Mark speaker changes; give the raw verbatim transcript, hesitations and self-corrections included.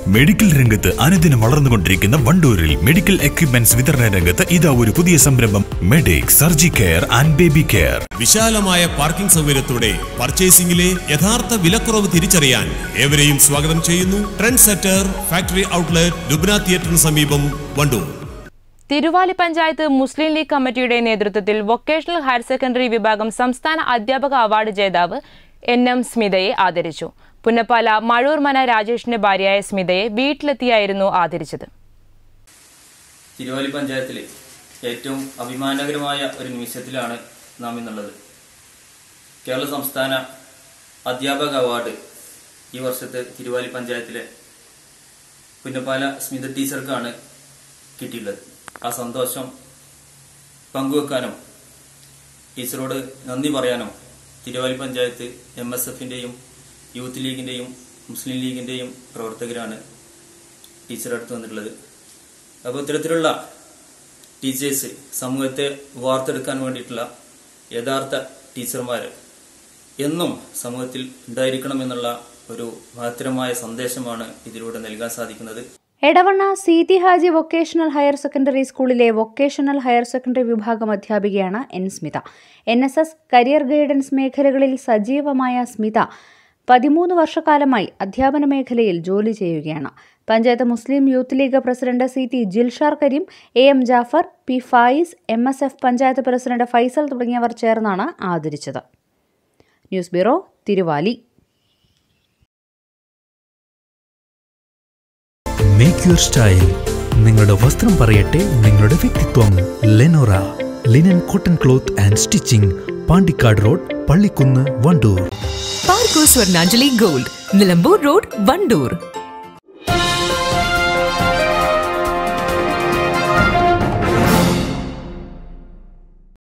Speaker 1: Medical രംഗത്ത് അനുദിനം വളർന്നുകൊണ്ടിരിക്കുന്ന വണ്ടൂരിൽ മെഡിക്കൽ എക്യുപ്മെന്റ്സ് വിതരണ രംഗത്ത് ഇതാ ഒരു പുതിയ സംരംഭം medic surgi care and baby care.
Speaker 2: വിശാലമായ പാർക്കിംഗ് സൗകര്യത്തോടെ പർച്ചേസിംഗിലെ യഥാർത്ഥ വിലക്കുറവ് തിരിച്ചറിയാൻ ഏവരെയും സ്വാഗതം ചെയ്യുന്നു. Trend setter factory outlet Lubna തിയേറ്ററിന് സമീപം വണ്ടൂർ.
Speaker 3: തിരുവാലി പഞ്ചായത്ത് മുസ്ലിം ലീഗ് കമ്മിറ്റിയുടെ നേതൃത്വത്തിൽ വൊക്കേഷണൽ ഹയർ സെക്കൻഡറി വിഭാഗം സംസ്ഥാന അധ്യാപക അവാർഡ് ജേതാവ് എൻ എം സ്മിതയെ ആദരിച്ചു. പുന്നപ്പാല മഴൂർമന രാജേഷിന്റെ ഭാര്യയായ സ്മിതയെ വീട്ടിലെത്തിയായിരുന്നു ആദരിച്ചത്.
Speaker 4: തിരുവാലി പഞ്ചായത്തിലെ ഏറ്റവും അഭിമാനകരമായ ഒരു നിമിഷത്തിലാണ് നാം ഇന്നുള്ളത്. കേരള സംസ്ഥാന അധ്യാപക അവാർഡ് ഈ വർഷത്തെ തിരുവാലി പഞ്ചായത്തിലെ പുന്നപ്പാല സ്മിത ടീച്ചർക്കാണ് കിട്ടിയിട്ടുള്ളത്. ആ സന്തോഷം പങ്കുവെക്കാനും ടീച്ചറോട് നന്ദി പറയാനും തിരുവാലി പഞ്ചായത്ത് എം എസ് എഫിൻ്റെയും യൂത്ത് ലീഗിൻ്റെയും മുസ്ലിം ലീഗിൻ്റെയും പ്രവർത്തകരാണ് ടീച്ചർ അടുത്ത് വന്നിട്ടുള്ളത്. അപ്പോൾ ഇത്തരത്തിലുള്ള ടീച്ചേഴ്സ് സമൂഹത്തെ വാർത്തെടുക്കാൻ വേണ്ടിയിട്ടുള്ള യഥാർത്ഥ ടീച്ചർമാർ എന്നും സമൂഹത്തിൽ ഉണ്ടായിരിക്കണമെന്നുള്ള ഒരു മഹത്തരമായ സന്ദേശമാണ് ഇതിലൂടെ നൽകാൻ സാധിക്കുന്നത്.
Speaker 5: Edavanna Seethi Haji vocational higher secondary സ്കൂളിലെ വൊക്കേഷണൽ ഹയർ സെക്കൻഡറി വിഭാഗം അധ്യാപികയാണ് N Smitha. N S S career guidance മേഖലകളിൽ സജീവമായ സ്മിത പതിമൂന്ന് വർഷക്കാലമായി അധ്യാപന മേഖലയിൽ ജോലി ചെയ്യുകയാണ്. Panchayat Muslim youth League president C T Jilshar Kareem, A M Jafar, P Fayis, M S F panchayat president Faisal തുടങ്ങിയവർ ചേർന്നാണ് ആദരിച്ചത്. News bureau, Thiruvali.
Speaker 6: Make your style. നിങ്ങളുടെ വസ്ത്രം പറയട്ടെ നിങ്ങളുടെ വ്യക്തിത്വം. Lenora linen cotton cloth and stitching, Pandikkad road, Pallikkunnu, Wandoor.
Speaker 7: Parco Swarnanjali gold, Nilambur road, Wandoor.